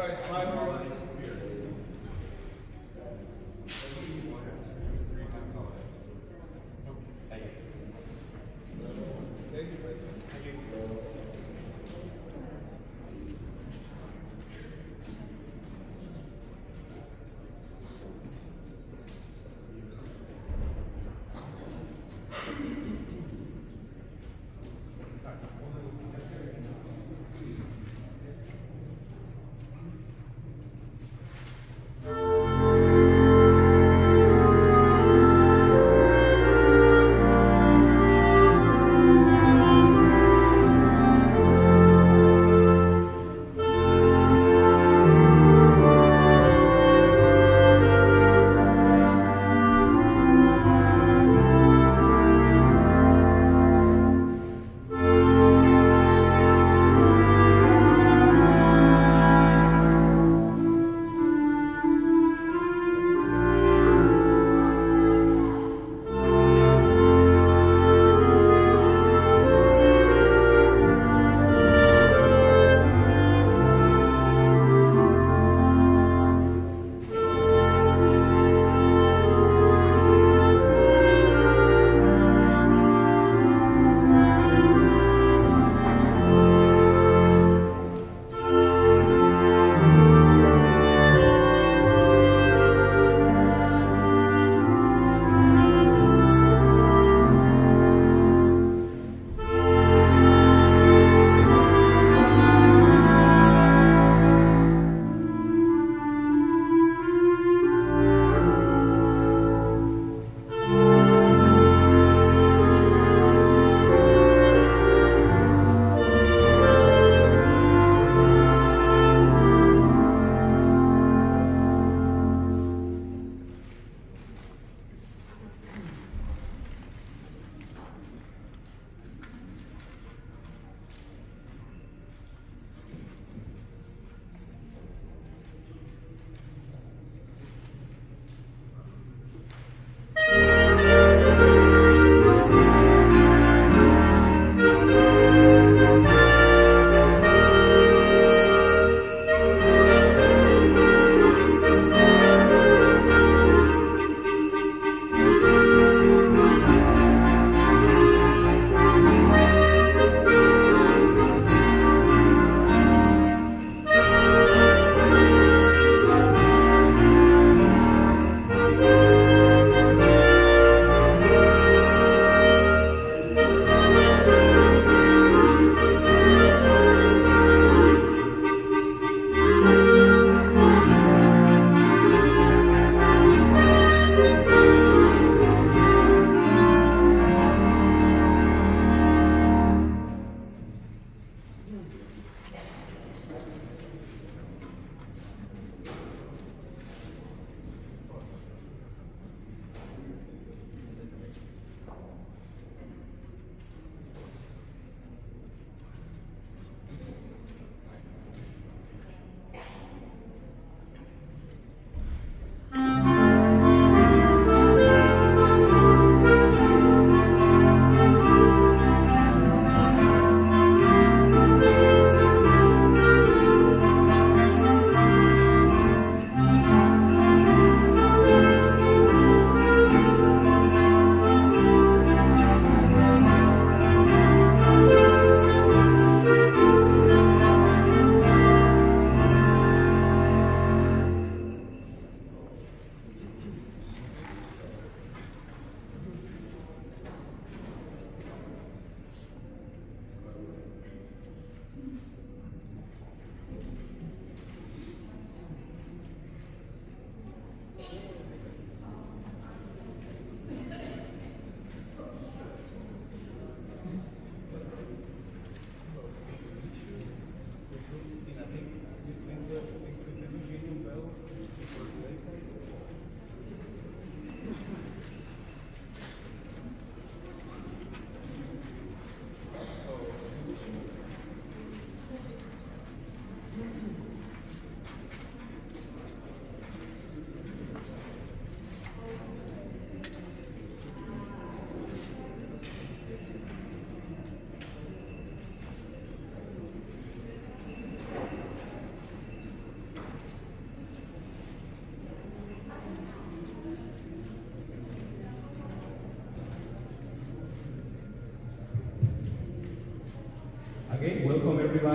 guys, 5 hours. Thank you,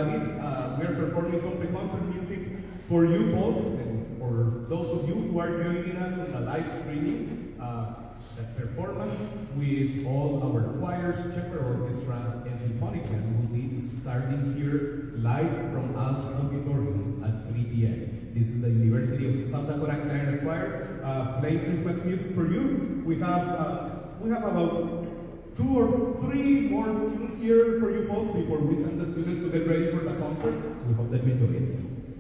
everybody. We are performing some pre-concert music for you folks and for those of you who are joining us on the live streaming. The performance with all our choirs, chamber orchestra, and symphonic band will be starting here live from Al's Auditorium at 3 p.m. This is the University of Santa Clara Clarinet Choir playing Christmas music for you. We have about 2 or 3 more tunes here for you folks before we send the students to get ready for the concert. We hope that you enjoy it.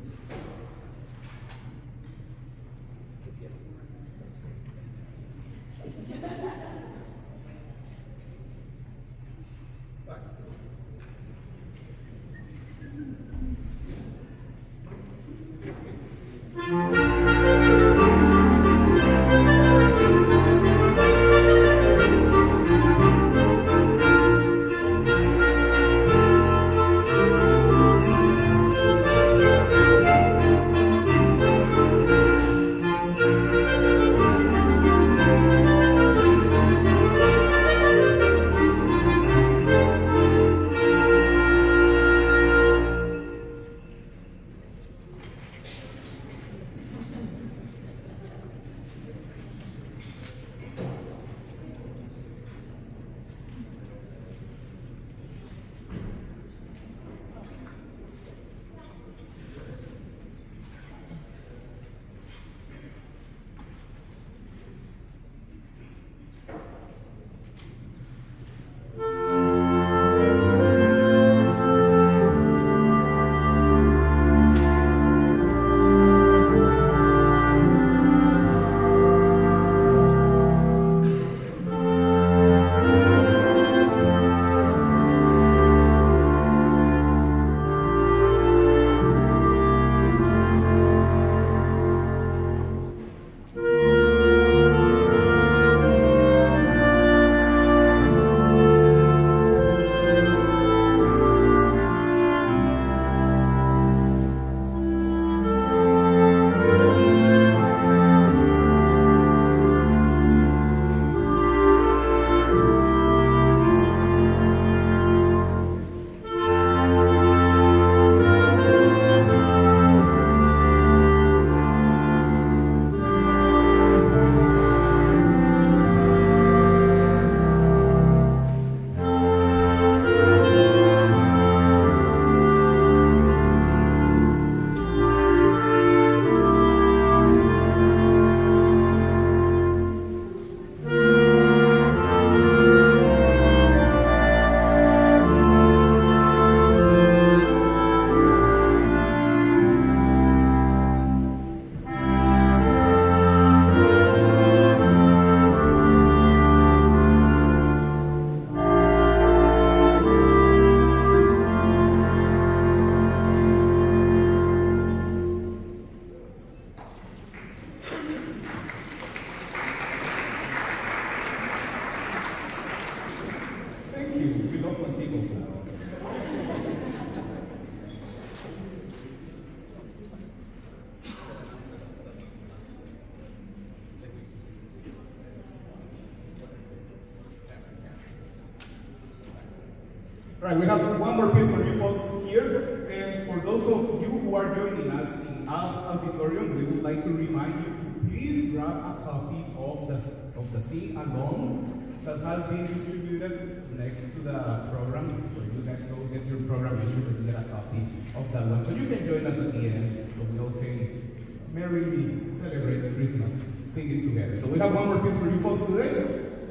Right, we have one more piece for you folks here, and for those of you who are joining us in Al's Auditorium, we would like to remind you to please grab a copy of the Sing Along that has been distributed next to the program. So you guys go get your program, make sure that you get a copy of that one, so you can join us at the end, so we all can merrily celebrate Christmas singing together. So we have one more piece for you folks today,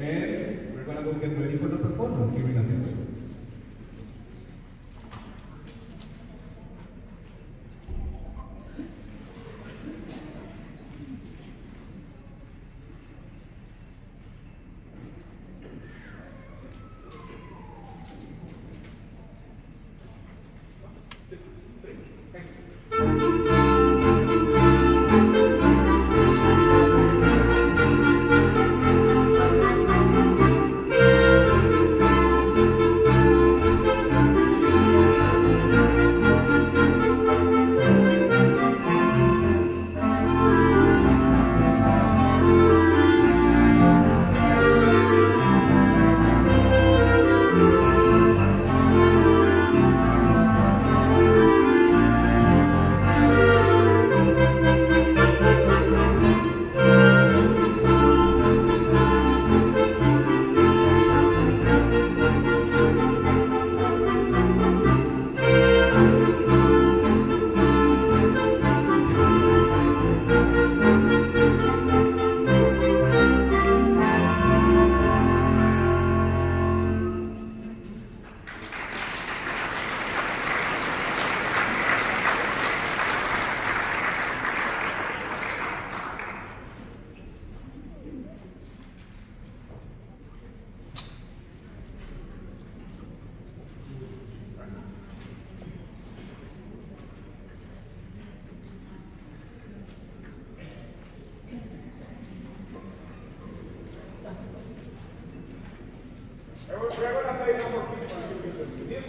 and we're gonna go get ready for the performance here in a second.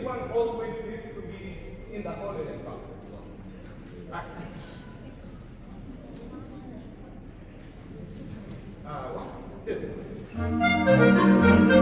one always needs to be in the holiday concert. So. 1, 2.